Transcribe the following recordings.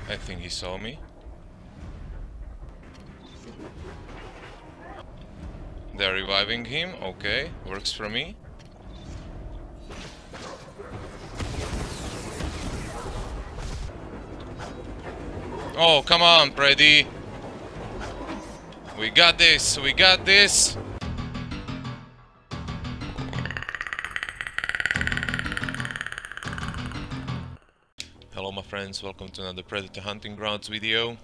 I think he saw me. They're reviving him. Okay, works for me. Oh, come on, Freddy. We got this, we got this. Hello my friends, welcome to another Predator Hunting Grounds video.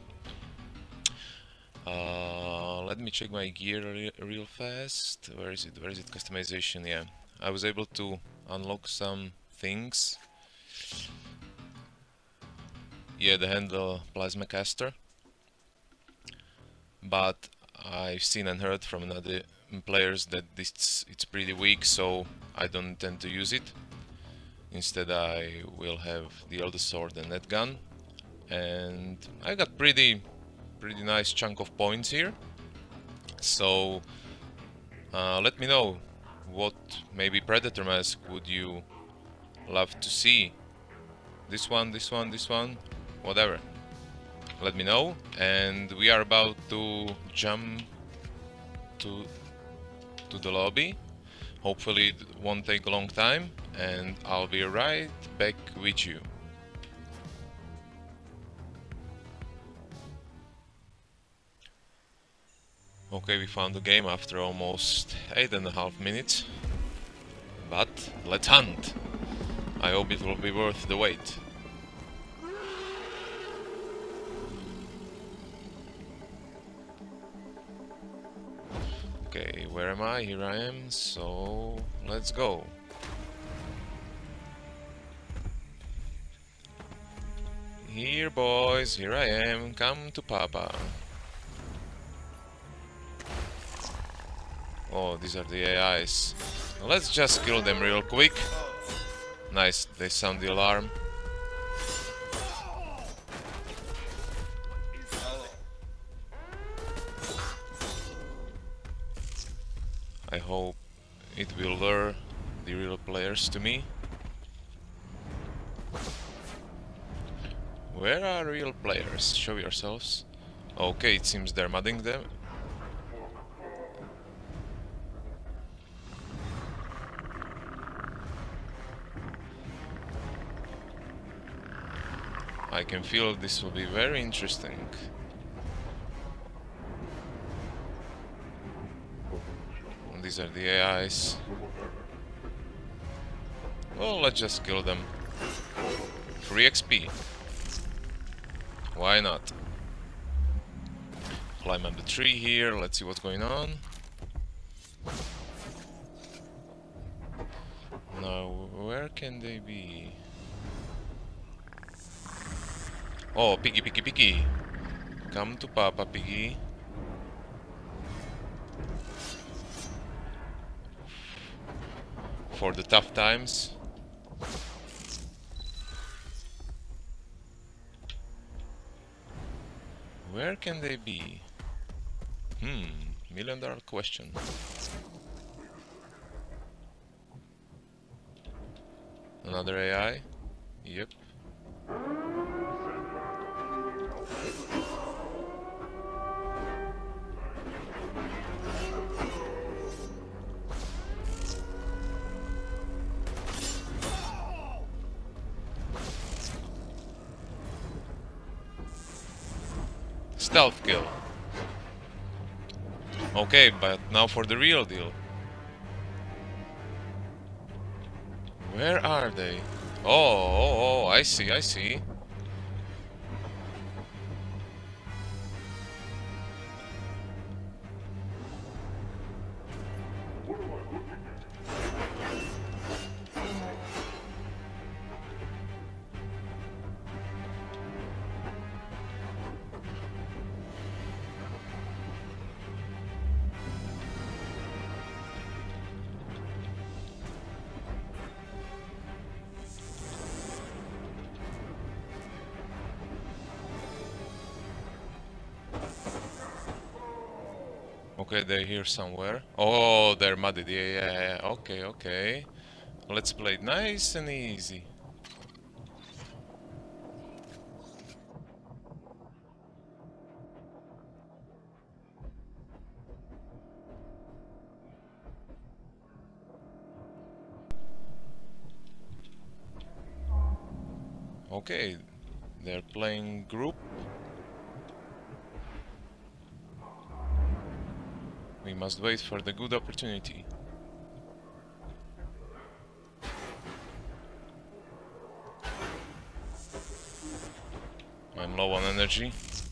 Let me check my gear real fast. Where is it? Where is it? Customization, yeah. I was able to unlock some things. Yeah, the handle plasma caster. But I've seen and heard from other players that it's pretty weak, so I don't intend to use it. Instead I will have the Elder Sword and that gun. And I got pretty nice chunk of points here. So let me know what maybe Predator mask would you love to see. This one, this one, this one, whatever. Let me know. And we are about to jump to the lobby. Hopefully it won't take a long time, and I'll be right back with you. Okay, we found the game after almost 8.5 minutes. But let's hunt. I hope it will be worth the wait. Okay, where am I? Here I am, so let's go. Here boys, here I am, come to Papa. Oh, these are the AIs. Let's just kill them real quick. Nice, they sound the alarm. I hope it will lure the real players to me. Where are real players? Show yourselves. Okay, it seems they're mudding them. I can feel this will be very interesting. And these are the AIs. Well, let's just kill them. Free XP. Why not? Climb up the tree here, let's see what's going on. Now, where can they be? Oh, Piggy, Piggy, Piggy! Come to Papa, Piggy. For the tough times. Where can they be? $1,000,000 question. Another AI? Yep. Stealth kill. Okay, but now for the real deal. Where are they? Oh, I see, I see. Okay, they're here somewhere. Oh, they're mudded. Yeah. Okay, okay. Let's play it nice and easy. Okay, they're playing group. We must wait for the good opportunity. I'm low on energy.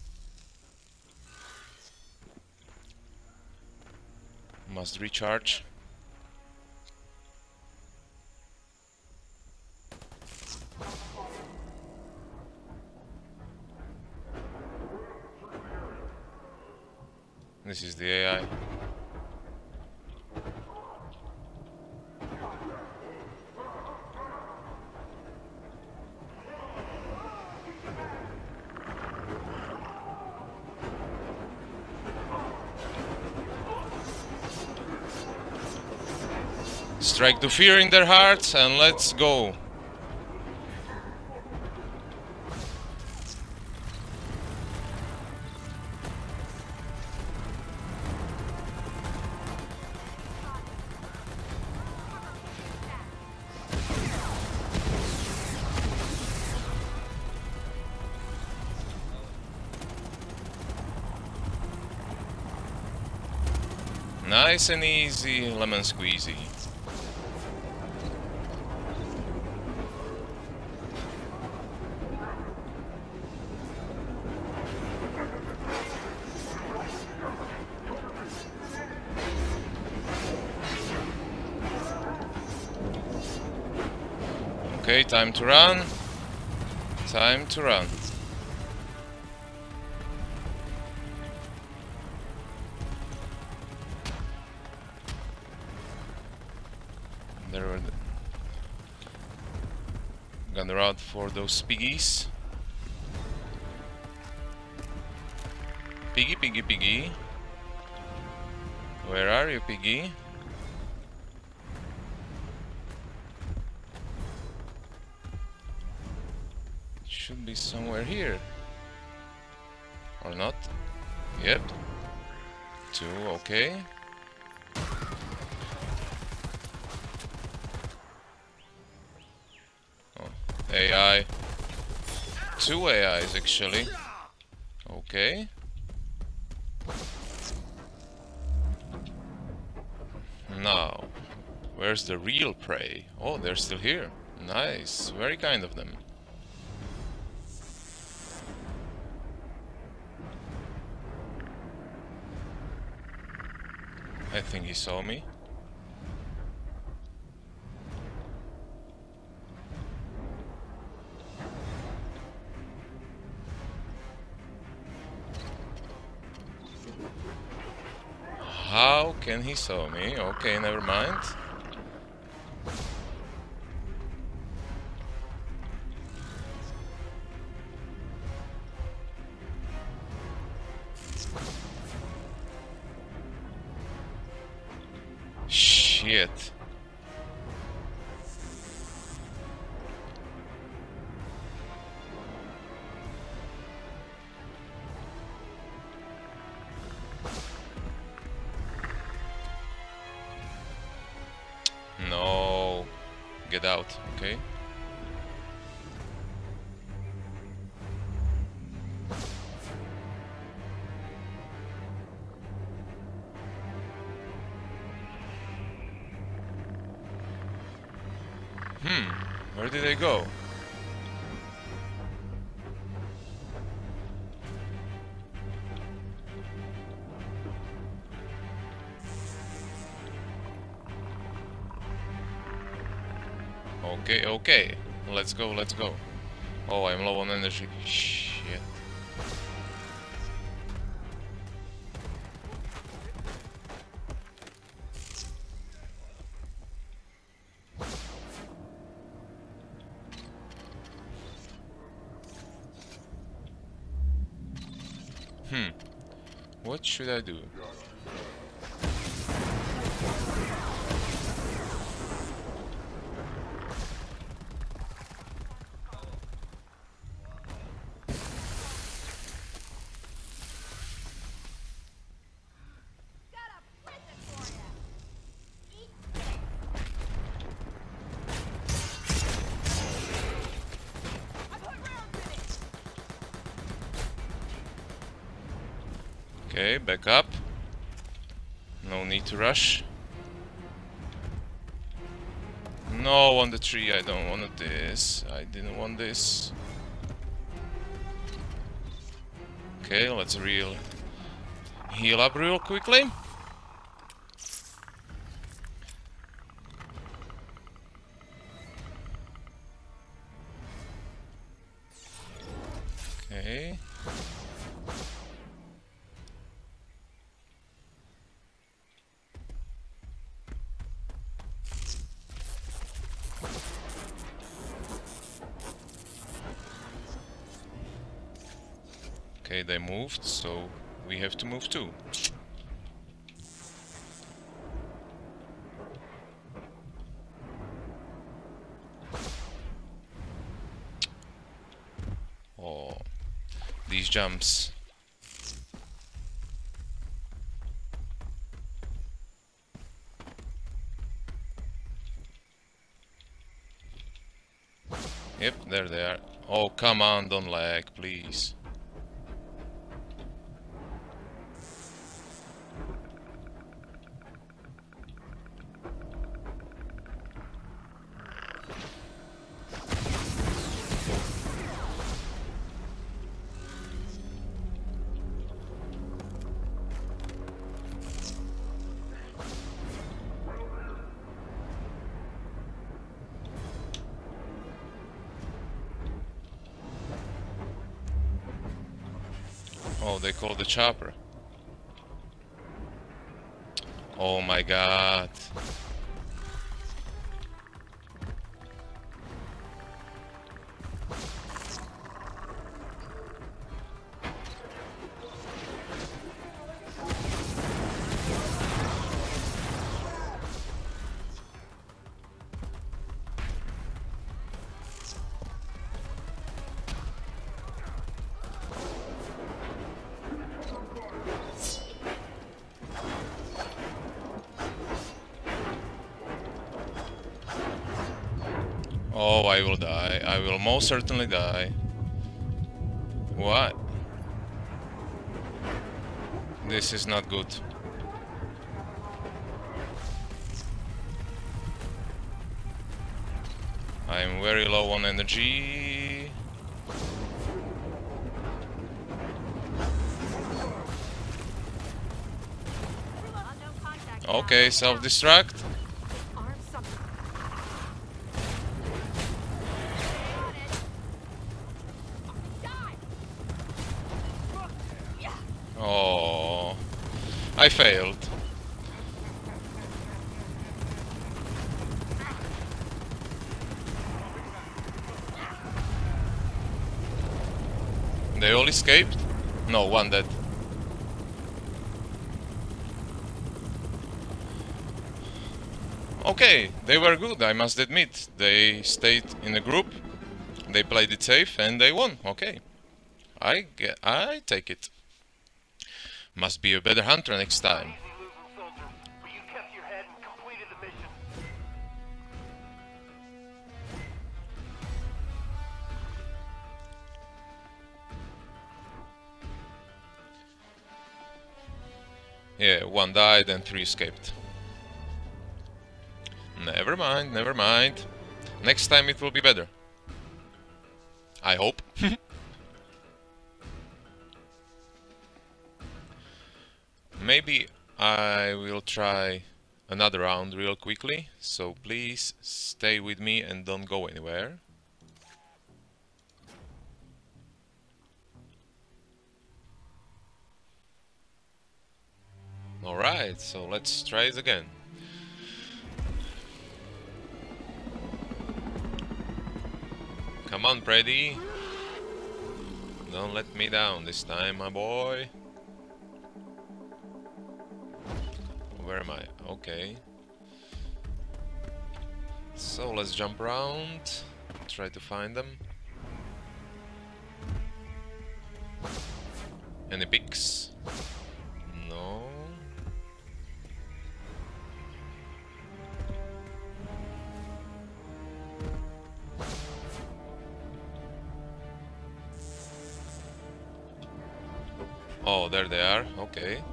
Must recharge. This is the AI. Strike the fear in their hearts and let's go. Nice and easy, lemon squeezy. Okay, time to run. Time to run. There were gonna run for those piggies. Piggy, piggy, piggy. Where are you, piggy? Should be somewhere here. Or not? Yep. 2, okay. Oh, AI. 2 AIs actually. Okay. Now, where's the real prey? Oh, they're still here. Nice. Very kind of them. I think he saw me. How can he saw me? Okay, never mind. Shit. No. Get out, okay? Where did they go? Okay, okay. Let's go, let's go. Oh, I'm low on energy. Shit. What should I do? Okay, back up. No need to rush. No, on the tree, I don't want this. I didn't want this. Okay, let's heal up real quickly. Okay. Okay, they moved, so we have to move too. Oh, these jumps. Yep, there they are. Oh, come on, don't lag, please. Oh, they call the chopper. Oh my god. Oh, I will die. I will most certainly die. What? This is not good. I am very low on energy. Okay, self-destruct. Oh, I failed. They all escaped? No, one dead. Okay, they were good, I must admit. They stayed in a group, they played it safe, and they won. Okay, I take it. Must be a better hunter next time. Yeah, one died and 3 escaped. Never mind, never mind. Next time it will be better. I hope. Maybe I will try another round real quickly, so please stay with me and don't go anywhere. Alright, so let's try it again. Come on, Brady. Don't let me down this time, my boy. Where am I? Okay. So let's jump around, try to find them. Any picks? No. Oh, there they are. Okay.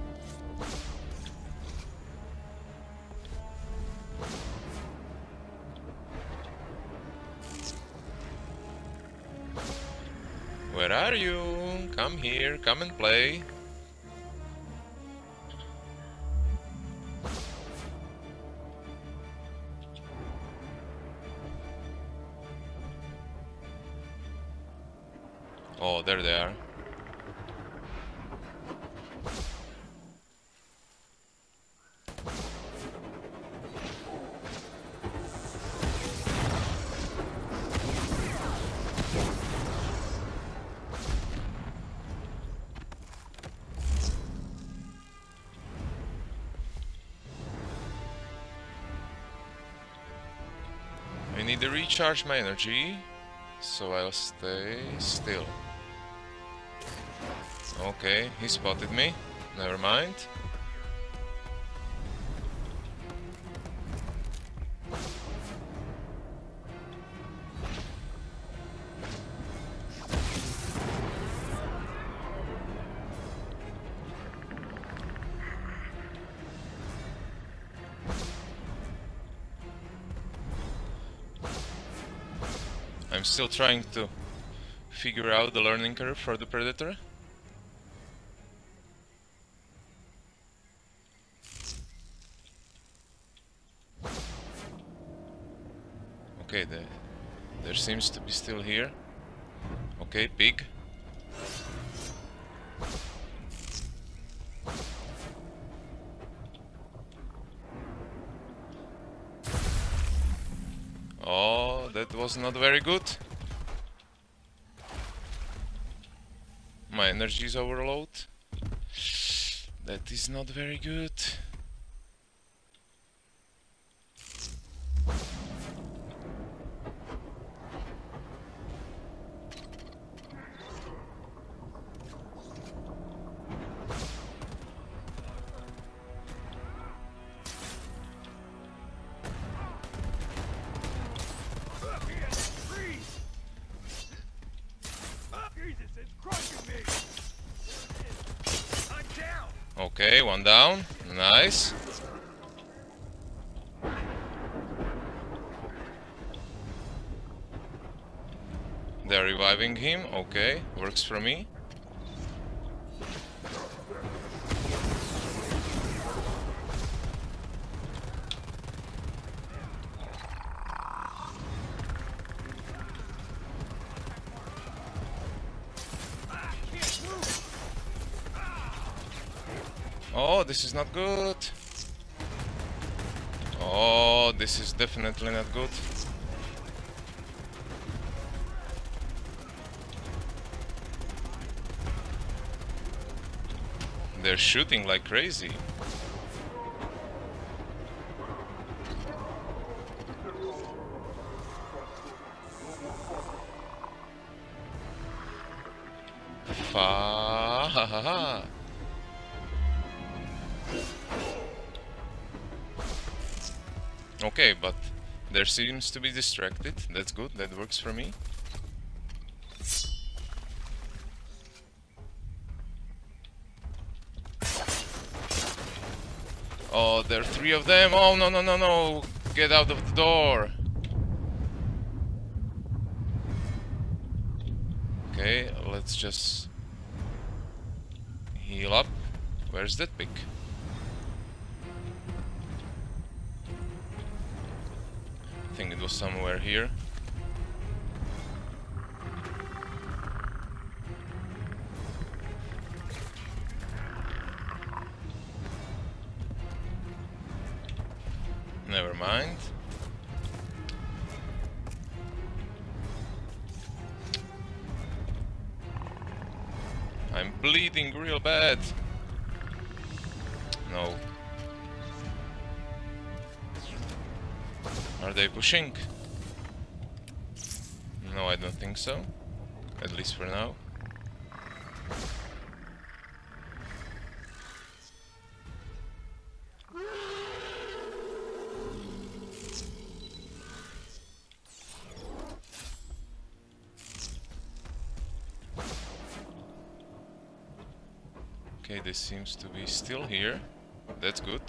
Where are you? Come here, come and play. Oh, there they are. I need to recharge my energy, so I'll stay still. Okay, he spotted me. Never mind. I'm still trying to figure out the learning curve for the Predator. Okay, there seems to be still here. Okay, pig. Oh, that was not very good. My energy is overload. That is not very good. Okay, one down. Nice. They're reviving him. Okay, works for me. Oh, this is not good. Oh, this is definitely not good. They're shooting like crazy. Fa ha ha ha. Okay, but there seems to be distracted. That's good, that works for me. Oh, there are 3 of them. Oh, no, no, no, no. Get out of the door. Okay, let's just heal up. Where's that pig? I think it was somewhere here. Never mind. I'm bleeding real bad. No. Are they pushing? No, I don't think so. At least for now. Okay, this seems to be still here. That's good.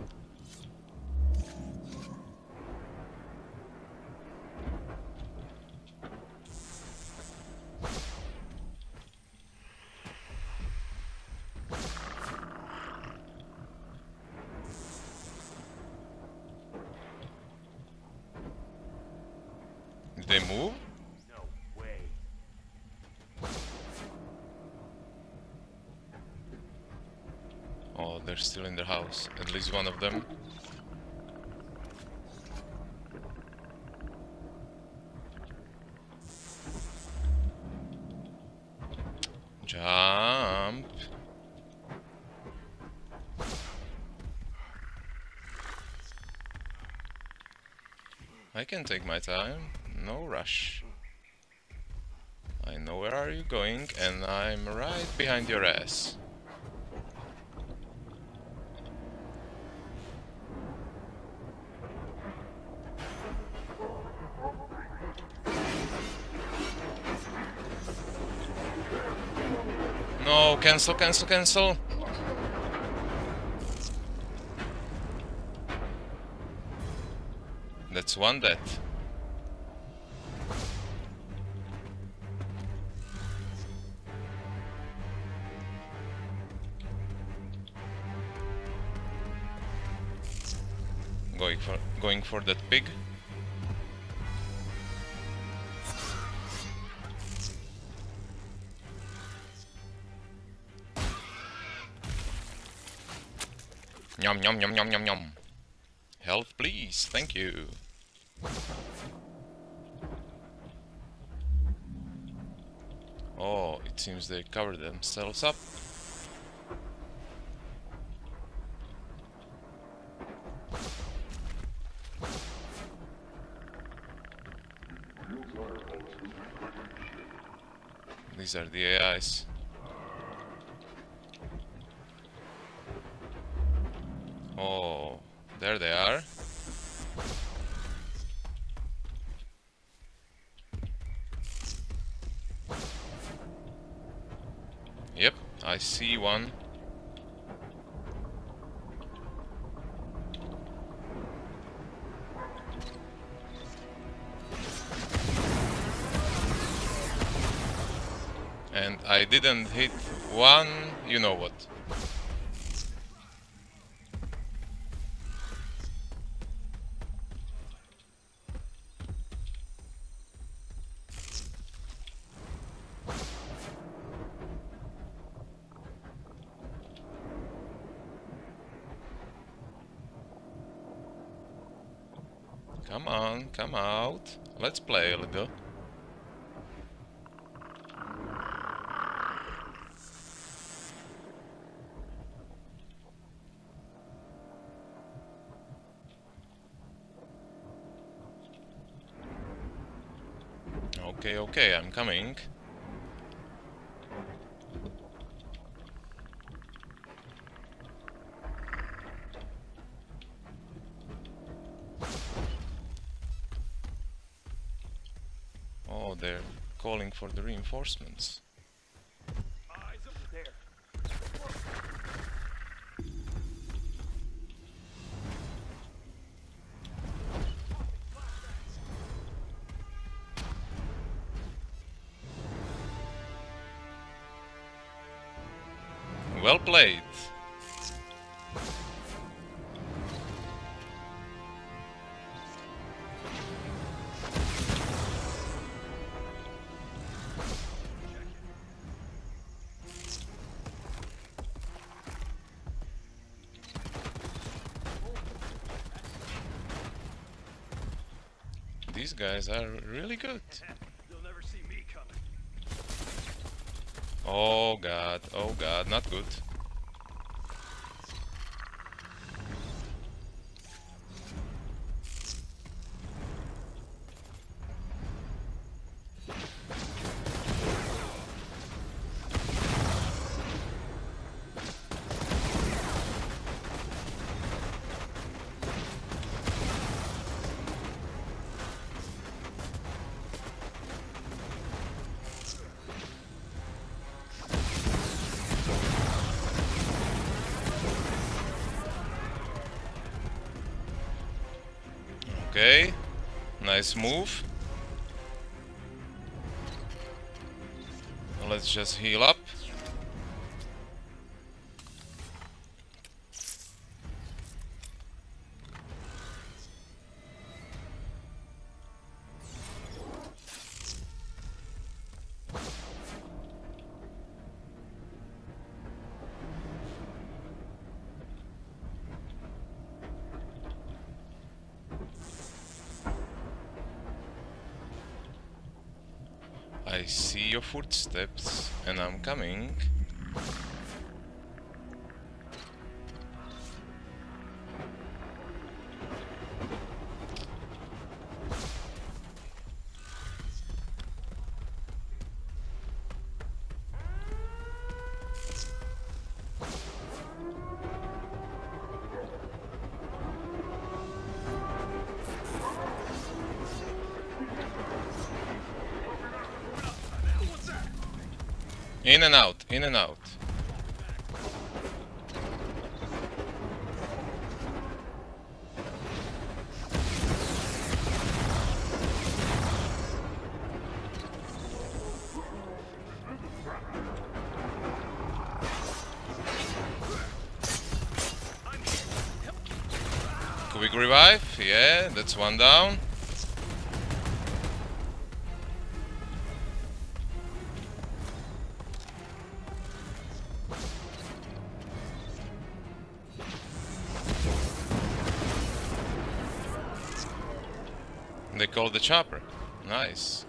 Did they move? No way. Oh, they're still in their house. At least one of them. Jump. I can take my time. No rush. I know where are you going, and I'm right behind your ass. No, cancel, cancel, cancel. That's one death. Going for that pig. Yum yum yum yum yum yum. Health, please. Thank you. Oh, it seems they covered themselves up. These are the AIs. Oh, there they are. Yep, I see one. And I didn't hit one, you know what. Come on, come out. Let's play a little. Okay, okay, I'm coming. Oh, they're calling for the reinforcements. Eyes up there. Well played. These guys are really good. You'll never see me coming. Oh god, not good. Okay, nice move. Let's just heal up. I see your footsteps and I'm coming. In and out, in and out. Quick revive, yeah, that's one down. They call the chopper. Nice.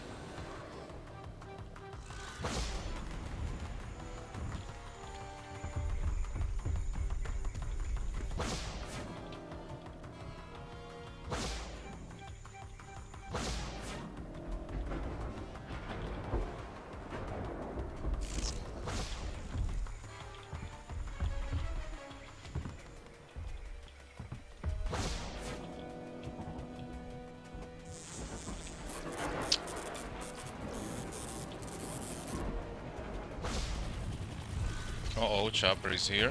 Uh-oh, chopper is here.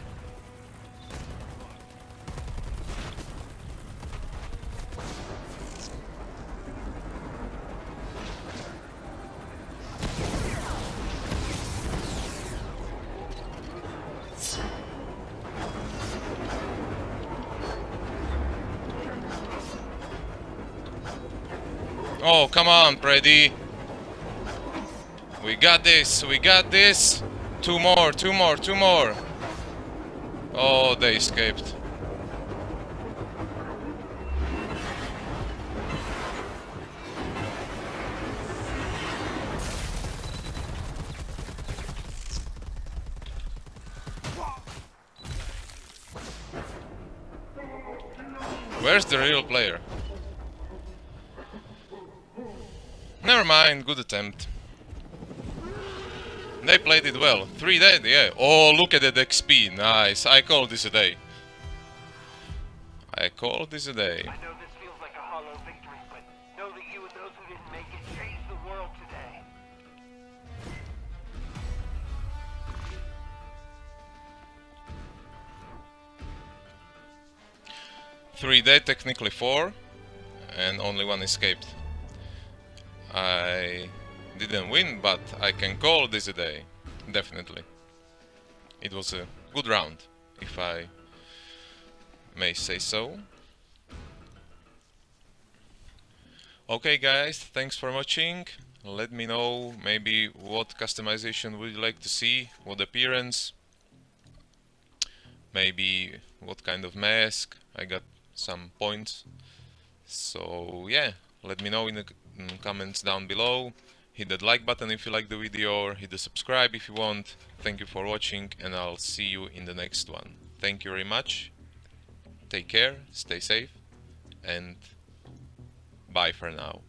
Oh, come on, Freddy. We got this, we got this. Two more, two more, two more. Oh, they escaped. Where's the real player? Never mind, good attempt. They played it well. 3 dead, yeah. Oh, look at that XP. Nice. I call this a day. I call this a day. I know this feels like a hollow victory, but know that you and those who didn't make it changed the world today. 3 dead, technically 4, and only 1 escaped. I didn't win, but I can call this a day. Definitely. It was a good round, if I may say so. Okay guys, thanks for watching. Let me know maybe what customization would you like to see, what appearance, maybe what kind of mask. I got some points. So yeah, let me know in the comments down below. Hit that like button if you like the video, or hit the subscribe if you want. Thank you for watching, and I'll see you in the next one. Thank you very much. Take care, stay safe, and bye for now.